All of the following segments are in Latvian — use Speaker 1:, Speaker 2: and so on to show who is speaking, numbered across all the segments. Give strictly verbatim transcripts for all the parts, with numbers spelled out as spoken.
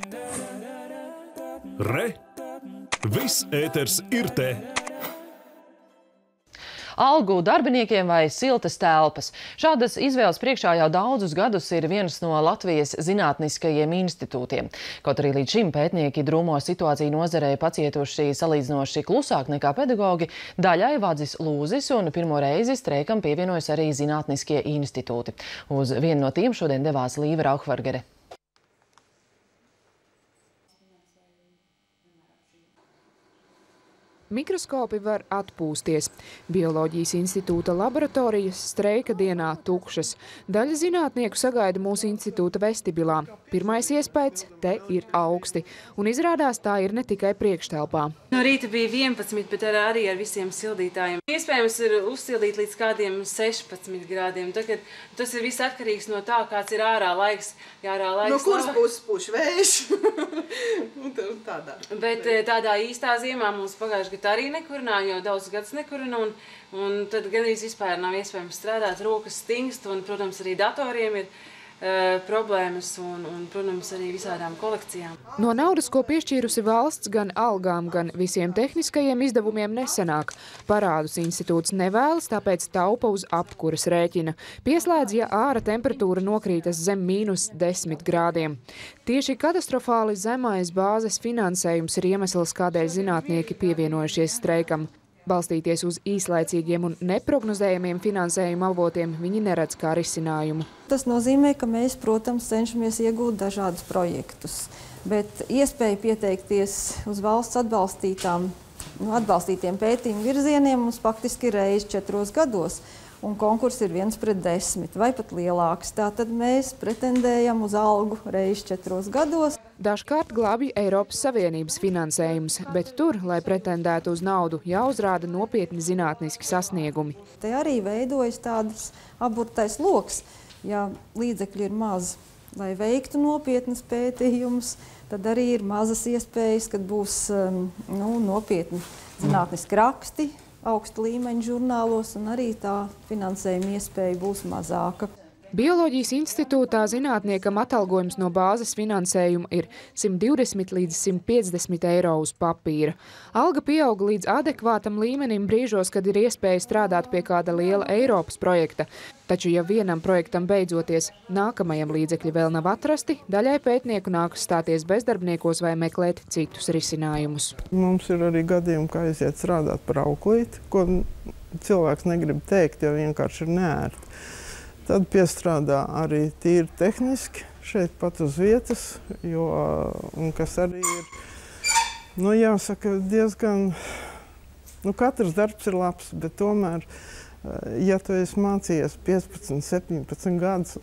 Speaker 1: Re! Viss ēters ir te!
Speaker 2: Algu darbiniekiem vai siltas telpas. Šādas izvēles priekšā jau daudzus gadus ir viens no Latvijas zinātniskajiem institūtiem. Kaut arī līdz šim pētnieki drūmo situāciju nozarē pacietuši salīdzinoši klusāk nekā pedagogi, daļai vadzis lūzis un pirmo reizi streikam pievienojas arī zinātniskie institūti. Uz vienu no tiem šodien devās Līva Rauchvargere.
Speaker 3: Mikroskopi var atpūsties. Bioloģijas institūta laboratorijas streika dienā tukšas. Daļa zinātnieku sagaida mūsu institūta vestibilā. Pirmais iespējas – te ir augsti. Un izrādās tā ir ne tikai priekštelpā.
Speaker 4: No rīta bija vienpadsmit, bet arī ar visiem sildītājiem. Iespējams ir uzsildīt līdz kādiem sešpadsmit grādiem. Tagad tas ir viss atkarīgs no tā, kāds ir ārā laiks. Ja ārā laiks
Speaker 5: no kuras puses puš vējš? tādā.
Speaker 4: Bet tādā īstā ziemā mums pagājuši gadu arī nekurināja, jau daudz gadus nekurina, un, un tad gandrīz vispār nav iespējams strādāt, rokas stingst, un, protams, arī datoriem ir uh, problēmas, un, un, protams, arī visādām kolekcijām.
Speaker 3: No naudas, ko piešķīrusi valsts, gan algām, gan visiem tehniskajiem izdevumiem nesenāk. Parādus institūts nevēlas, tāpēc taupa uz apkuras rēķina. Pieslēdz, ja āra temperatūra nokrītas zem mīnus desmit grādiem. Tieši katastrofāli zemais bāzes finansējums ir iemesls, kādēļ zinātnieki pievienojušies streikam. Balstīties uz īslaicīgiem un neprognozējamiem finansējuma avotiem viņi neredz kā risinājumu.
Speaker 6: Tas nozīmē, ka mēs, protams, cenšamies iegūt dažādus projektus, bet iespēja pieteikties uz valsts atbalstītām, nu, atbalstītiem pētījumu virzieniem mums faktiski ir reizi četros gados. Un konkurss ir viens pret desmit vai pat lielāks. Tātad mēs pretendējam uz algu reizi četros gados.
Speaker 3: Dažkārt glābj Eiropas Savienības finansējums, bet tur, lai pretendētu uz naudu, jāuzrāda nopietni zinātniski sasniegumi.
Speaker 6: Te arī veidojas tāds aburtais loks. Ja līdzekļi ir maz, lai veiktu nopietnas pētījumus, tad arī ir mazas iespējas, kad būs nu, nopietni zinātniski raksti, augsta līmeņa žurnālos, un arī tā finansējuma iespēja būs mazāka.
Speaker 3: Bioloģijas institūtā zinātniekam atalgojums no bāzes finansējuma ir simt divdesmit līdz simt piecdesmit eiro uz papīra. Alga pieauga līdz adekvātam līmenim brīžos, kad ir iespēja strādāt pie kāda liela Eiropas projekta. Taču, ja vienam projektam beidzoties nākamajam līdzekļi vēl nav atrasti, daļai pētnieku nākas stāties bezdarbniekos vai meklēt citus risinājumus.
Speaker 5: Mums ir arī gadījumi, kā aiziet strādāt par auklīti, ko cilvēks negrib teikt, jo vienkārši ir neērti. Tad piestrādā arī tīri tehniski, šeit pat uz vietas, jo, un kas arī ir, nu jāsaka, diezgan, nu katrs darbs ir labs, bet tomēr, ja tu esi mācījies piecpadsmit, septiņpadsmit gadus,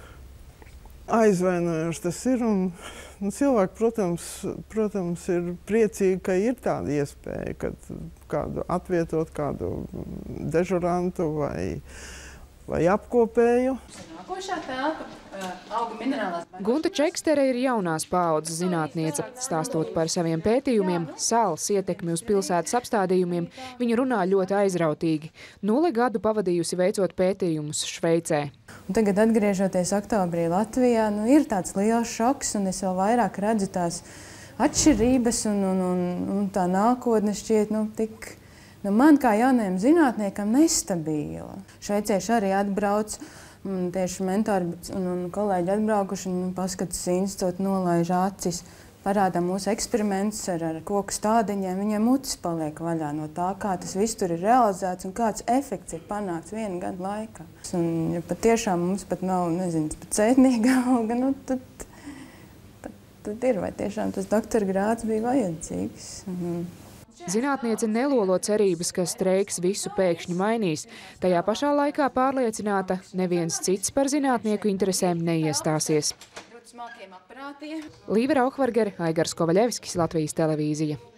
Speaker 5: aizvainojoši tas ir, un nu, cilvēki, protams, protams, ir priecīgi, ka ir tāda iespēja, kad kādu atvietot, kādu dežurantu vai vai apkopēju.
Speaker 7: Nākošā telpa auga minerālās.
Speaker 3: Gunta Čekstere ir jaunās paaudzes zinātniece. Stāstot par saviem pētījumiem, sāls ietekmi uz pilsētas apstādījumiem, viņa runā ļoti aizrautīgi. Nulli gadu pavadījusi veicot pētījumus Šveicē.
Speaker 7: Un tagad, atgriežoties oktobrī Latvijā, nu, ir tāds liels šoks, un es vēl vairāk redzu tās atšķirības, un, un, un, un tā nākotne šķiet, nu, tik... Nu, man kā jaunajam zinātniekam nestabila. Šveicieši arī atbrauc, tieši mentori un, un kolēģi atbraukuši un paskatās institūtu, nolaiž acis, parādā mūsu eksperimentus ar, ar koku stādiņiem. Viņiem mutis paliek vaļā no tā, kā tas viss tur ir realizēts un kāds efekts ir panākts vienu gadu laikā. Un, ja patiešām mums pat nav, nezinu, pat cētnieka alga, nu, tad, tad, tad ir, vai tiešām tas doktora grāds bija vajadzīgs. Un,
Speaker 3: Zinātniece nelolo cerības, ka streiks visu pēkšņi mainīs. Tajā pašā laikā pārliecināta, neviens cits par zinātnieku interesēm neiestāsies. Līva Rauchvargere, Aigars Kovaļevskis, Latvijas televīzija.